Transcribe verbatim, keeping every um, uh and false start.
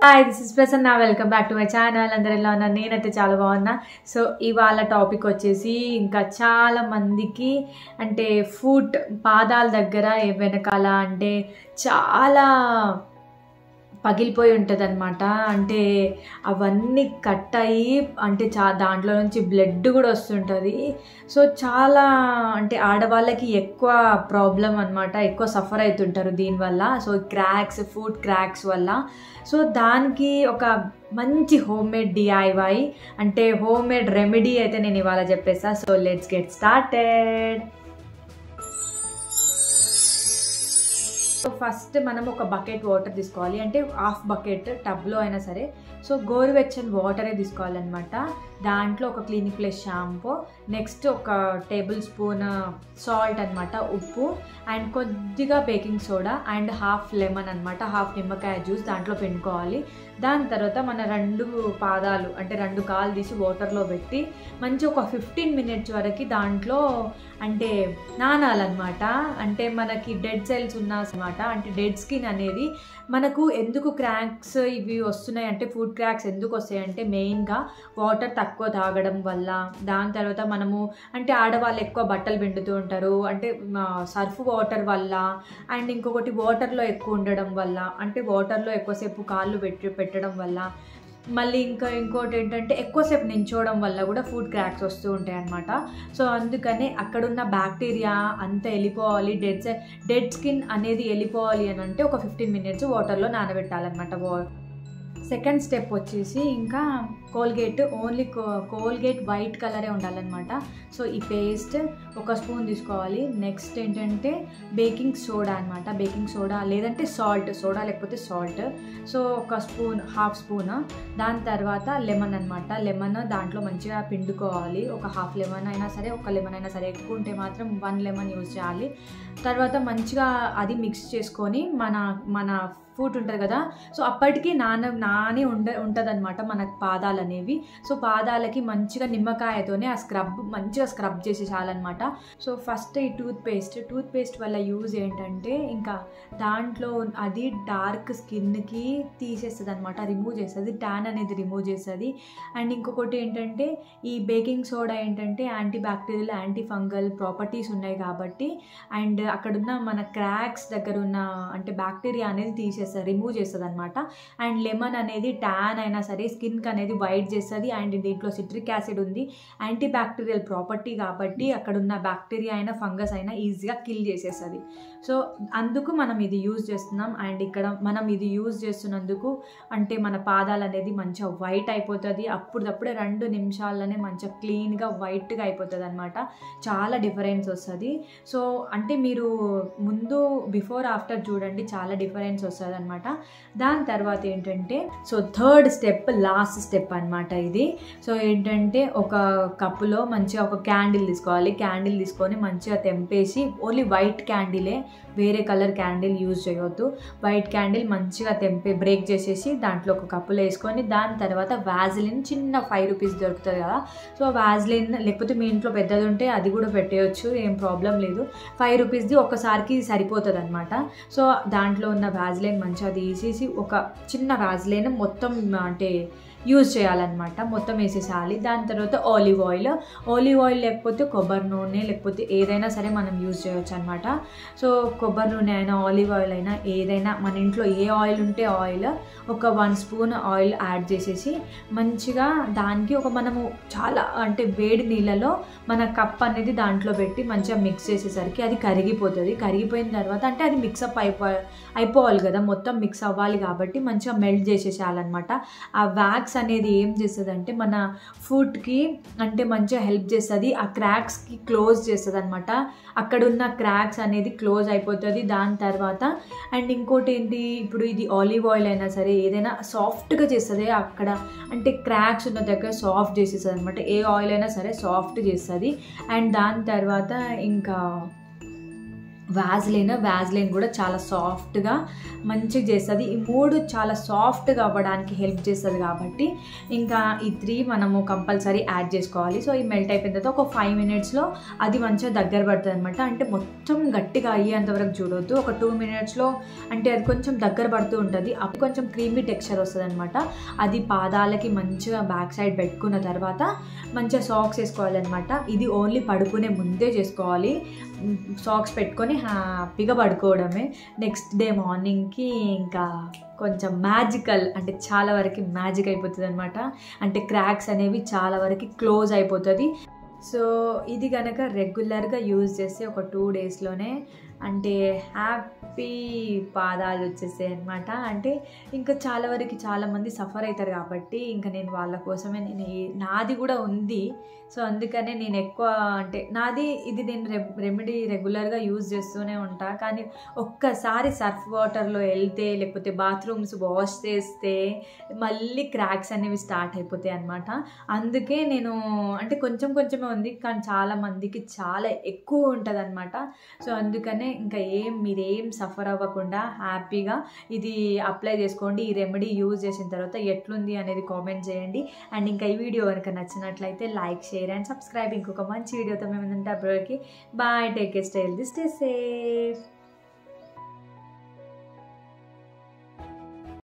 Hi this is Prasanna welcome back to my channel. అందరు ఎలా ఉన్నారు? నేనైతే చాలా బాగున్నా. సో ఇవాళ టాపిక్ వచ్చేసి ఇంకా చాలా మందికి అంటే ఫుట్ పాదాల దగ్గర వెనకాల అంటే చాలా పగిలిపోయి ఉంటుంది అనమాట. అంటే అవన్నీ కట్ అయ్యి అంటే చా దాంట్లో నుంచి బ్లడ్ కూడా వస్తుంటుంది. సో చాలా అంటే ఆడవాళ్ళకి ఎక్కువ ప్రాబ్లం అనమాట, ఎక్కువ సఫర్ అవుతుంటారు దీనివల్ల. సో క్రాక్స్ ఫుట్ క్రాక్స్ వల్ల. సో దానికి ఒక మంచి హోమ్ మేడ్ డిఐవై అంటే హోమ్ మేడ్ రెమెడీ అయితే నేను ఇవాళ చెప్పేసా. So let's get started. So first మనం ఒక బకెట్ వాటర్ తీసుకోవాలి, అంటే హాఫ్ బకెట్ టబ్లో అయినా సరే. సో గోరువెచ్చని వాటరే తీసుకోవాలన్నమాట. దాంట్లో ఒక క్లినిక్ ప్లస్ షాంపూ, నెక్స్ట్ ఒక టేబుల్ స్పూన్ సాల్ట్ అనమాట, ఉప్పు, అండ్ కొద్దిగా baking soda and half lemon అనమాట, హాఫ్ నిమ్మకాయ జ్యూస్ దాంట్లో పిండుకోవాలి. దాని తర్వాత మన రెండు పాదాలు అంటే రెండు కాళ్ళు తీసి వాటర్లో పెట్టి మంచి ఒక ఫిఫ్టీన్ మినిట్స్ వరకు దాంట్లో అంటే నానాలన్నమాట. అంటే మనకి డెడ్ సెల్స్ ఉన్న అనమాట, అంటే డెడ్ స్కిన్ అనేది మనకు ఎందుకు క్రాక్స్ ఇవి వస్తున్నాయి అంటే ఫుడ్ క్రాక్స్ ఎందుకు వస్తాయి అంటే మెయిన్గా వాటర్ తక్కువ తాగడం వల్ల. దాని తర్వాత మనము అంటే ఆడవాళ్ళు ఎక్కువ బట్టలు పిండుతూ ఉంటారు అంటే సర్ఫ్ వాటర్ వల్ల, అండ్ ఇంకొకటి వాటర్లో ఎక్కువ ఉండడం వల్ల, అంటే వాటర్లో ఎక్కువసేపు కాళ్ళు పెట్టి పెట్టడం వల్ల, మళ్ళీ ఇంకా ఇంకోటి ఏంటంటే ఎక్కువసేపు నించోవడం వల్ల కూడా ఫుడ్ క్రాక్స్ వస్తూ ఉంటాయి అన్నమాట. సో అందుకనే అక్కడున్న బ్యాక్టీరియా అంతా వెళ్ళిపోవాలి, డెడ్ డెడ్ స్కిన్ అనేది వెళ్ళిపోవాలి అని అంటే ఒక ఫిఫ్టీన్ మినిట్స్ వాటర్లో నానబెట్టాలన్నమాట. వా సెకండ్ స్టెప్ వచ్చేసి ఇంకా కోల్గేట్, ఓన్లీ కో కోల్గేట్ వైట్ కలరే ఉండాలన్నమాట. సో ఈ పేస్ట్ ఒక స్పూన్ తీసుకోవాలి. నెక్స్ట్ ఏంటంటే బేకింగ్ సోడా అనమాట, బేకింగ్ సోడా లేదంటే సాల్ట్, సోడా లేకపోతే సాల్ట్. సో ఒక స్పూన్, హాఫ్ స్పూన్. దాని తర్వాత లెమన్ అనమాట, లెమన్ దాంట్లో మంచిగా పిండుకోవాలి. ఒక హాఫ్ లెమన్ అయినా సరే, ఒక లెమన్ అయినా సరే, ఎక్కువ ఉంటే మాత్రం వన్ లెమన్ యూజ్ చేయాలి. తర్వాత మంచిగా అది మిక్స్ చేసుకొని మన మన ఫుట్ ఉంటుంది కదా, సో అప్పటికి నాన నాని ఉండ ఉంటుంది అనమాట మన పాదాలు అనేవి. సో పాదాలకి మంచిగా నిమ్మకాయతోనే ఆ స్క్రబ్ మంచిగా స్క్రబ్ చేసేసాలన్నమాట. సో ఫస్ట్ ఈ టూత్ పేస్ట్ టూత్ పేస్ట్ వల్ల యూజ్ ఏంటంటే ఇంకా దాంట్లో అది డార్క్ స్కిన్కి తీసేస్తుంది అనమాట, రిమూవ్ చేస్తుంది, ట్యాన్ అనేది రిమూవ్ చేస్తుంది. అండ్ ఇంకొకటి ఏంటంటే ఈ బేకింగ్ సోడా ఏంటంటే antibacterial antifungal properties ఉన్నాయి కాబట్టి, అండ్ అక్కడున్న మన క్రాక్స్ దగ్గర ఉన్న అంటే బ్యాక్టీరియా అనేది తీసేస్తుంది, రిమూవ్ చేస్తుంది అనమాట. అండ్ లెమన్ అనేది ట్యాన్ అయినా సరే స్కిన్కి అనేది వైట్ చేస్తుంది. అండ్ దీంట్లో సిట్రిక్ యాసిడ్ ఉంది, యాంటీ బ్యాక్టీరియల్ ప్రాపర్టీ కాబట్టి అక్కడున్న బ్యాక్టీరియా అయినా ఫంగస్ అయినా ఈజీగా కిల్ చేసేస్తుంది. సో అందుకు మనం ఇది యూజ్ చేస్తున్నాం. అండ్ ఇక్కడ మనం ఇది యూజ్ చేస్తున్నందుకు అంటే మన పాదాలు అనేది మంచిగా వైట్ అయిపోతుంది. అప్పుడప్పుడే రెండు నిమిషాల్లోనే మంచిగా క్లీన్గా వైట్గా అయిపోతుంది అనమాట. చాలా డిఫరెన్స్ వస్తుంది. సో అంటే మీరు ముందు బిఫోర్ ఆఫ్టర్ చూడండి, చాలా డిఫరెన్స్ వస్తుంది అనమాట. దాని తర్వాత ఏంటంటే so third step, last step అనమాట ఇది. సో ఏంటంటే ఒక కప్పులో మంచిగా ఒక క్యాండిల్ తీసుకోవాలి. క్యాండిల్ తీసుకొని మంచిగా తెంపేసి, ఓన్లీ వైట్ క్యాండిలే, వేరే కలర్ క్యాండిల్ యూజ్ చేయవద్దు. వైట్ క్యాండిల్ మంచిగా తెంపి బ్రేక్ చేసేసి దాంట్లో ఒక కప్పులో వేసుకొని, దాని తర్వాత వ్యాజిలిన్ చిన్న ఫైవ్ రూపీస్ దొరుకుతుంది కదా, సో వ్యాజిలిన్ లేకపోతే మీ ఇంట్లో పెద్దది ఉంటే అది కూడా పెట్టేయచ్చు, ఏం ప్రాబ్లం లేదు. ఫైవ్ రూపీస్ది ఒకసారికి సరిపోతుంది అనమాట. సో దాంట్లో ఉన్న వ్యాజిలిన్ మంచిగా తీసేసి ఒక చిన్న వ్యాజిలిన్ మొత్తం అంటే యూజ్ చేయాలన్నమాట, మొత్తం వేసేసేయాలి. దాని తర్వాత ఆలివ్ ఆయిల్, ఆలివ్ ఆయిల్ లేకపోతే కొబ్బరి నూనె లేకపోతే ఏదైనా సరే మనం యూజ్ చేయవచ్చు అనమాట. సో కొబ్బరి నూనె అయినా ఆలివ్ ఆయిల్ అయినా ఏదైనా మన ఇంట్లో ఏ ఆయిల్ ఉంటే ఆయిల్ ఒక వన్ స్పూన్ ఆయిల్ యాడ్ చేసేసి మంచిగా దానికి ఒక మనము చాలా అంటే వేడి నీళ్ళలో మన కప్ అనేది దాంట్లో పెట్టి మంచిగా మిక్స్ చేసేసరికి అది కరిగిపోతుంది. కరిగిపోయిన తర్వాత అంటే అది మిక్సప్ అయిపో అయిపోవాలి కదా, మొత్తం మిక్స్ అవ్వాలి కాబట్టి మంచిగా మెల్ట్ చేసేసేయాలన్నమాట. ఆ వ్యాక్స్ అనేది ఏం చేస్తుంది అంటే మన ఫుట్కి అంటే మంచిగా హెల్ప్ చేస్తుంది, ఆ క్రాక్స్కి క్లోజ్ చేస్తుంది అనమాట. అక్కడున్న క్రాక్స్ అనేది క్లోజ్ అయిపోతుంది. దాని తర్వాత అండ్ ఇంకోటి ఏంటి, ఇప్పుడు ఇది ఆలివ్ ఆయిల్ అయినా సరే ఏదైనా సాఫ్ట్గా చేస్తుంది, అక్కడ అంటే క్రాక్స్ ఉన్న దగ్గర సాఫ్ట్ చేసేస్తుంది అనమాట. ఏ ఆయిల్ అయినా సరే సాఫ్ట్ చేస్తుంది. అండ్ దాని తర్వాత ఇంకా వ్యాజ్లైన్ వ్యాజ్లైన్ కూడా చాలా సాఫ్ట్గా మంచిగా చేస్తుంది. ఈ మూడు చాలా సాఫ్ట్గా అవ్వడానికి హెల్ప్ చేస్తుంది కాబట్టి ఇంకా ఈ త్రీ మనము కంపల్సరీ యాడ్ చేసుకోవాలి. సో ఈ మెల్ట్ అయిపోయిన తర్వాత ఒక ఫైవ్ మినిట్స్లో అది మంచిగా దగ్గర పడుతుంది అనమాట. అంటే మొత్తం గట్టిగా అయ్యేంతవరకు చూడొద్దు. ఒక టూ మినిట్స్లో అంటే అది కొంచెం దగ్గర పడుతూ ఉంటుంది. అప్పుడు కొంచెం క్రీమీ టెక్స్చర్ వస్తుంది అనమాట. అది పాదాలకి మంచిగా బ్యాక్ సైడ్ పెట్టుకున్న తర్వాత మంచిగా సాక్స్ వేసుకోవాలన్నమాట. ఇది ఓన్లీ పడుకునే ముందే చేసుకోవాలి. సాక్స్ పెట్టుకొని హ్యాపీగా పడుకోవడమే. నెక్స్ట్ డే మార్నింగ్కి ఇంకా కొంచెం మ్యాజికల్ అంటే చాలా వరకు మ్యాజిక్ అయిపోతుంది అనమాట. అంటే క్రాక్స్ అనేవి చాలా వరకు క్లోజ్ అయిపోతుంది. సో ఇది కనుక రెగ్యులర్గా యూజ్ చేస్తే ఒక టూ డేస్లోనే అంటే హ్యాపీ పాదాలు వచ్చేసాయి అనమాట. అంటే ఇంకా చాలా వరకు చాలామంది సఫర్ అవుతారు కాబట్టి ఇంకా నేను వాళ్ళ కోసమే నేను నాది కూడా ఉంది. సో అందుకనే నేను ఎక్కువ అంటే నాది ఇది నేను రె రెమెడీ రెగ్యులర్గా యూజ్ చేస్తూనే ఉంటా. కానీ ఒక్కసారి సర్ఫ్ వాటర్లో వెళ్తే లేకపోతే బాత్రూమ్స్ వాష్ చేస్తే మళ్ళీ క్రాక్స్ అనేవి స్టార్ట్ అయిపోతాయి అనమాట. అందుకే నేను అంటే కొంచెం కొంచెమే ఉంది కానీ చాలా మందికి చాలా ఎక్కువ ఉంటుంది అనమాట. సో అందుకనే ఇంకా ఏం మీరేం సఫర్ అవ్వకుండా హ్యాపీగా ఇది అప్లై చేసుకోండి. ఈ రెమెడీ యూజ్ చేసిన తర్వాత ఎట్లుంది అనేది కామెంట్ చేయండి. అండ్ ఇంకా ఈ వీడియో కనుక నచ్చినట్లయితే లైక్ షేర్ అండ్ సబ్స్క్రైబ్. ఇంకొక మంచి వీడియోతో మేము ఉంటాం. అప్పటికి bye, take care, stay healthy, stay safe.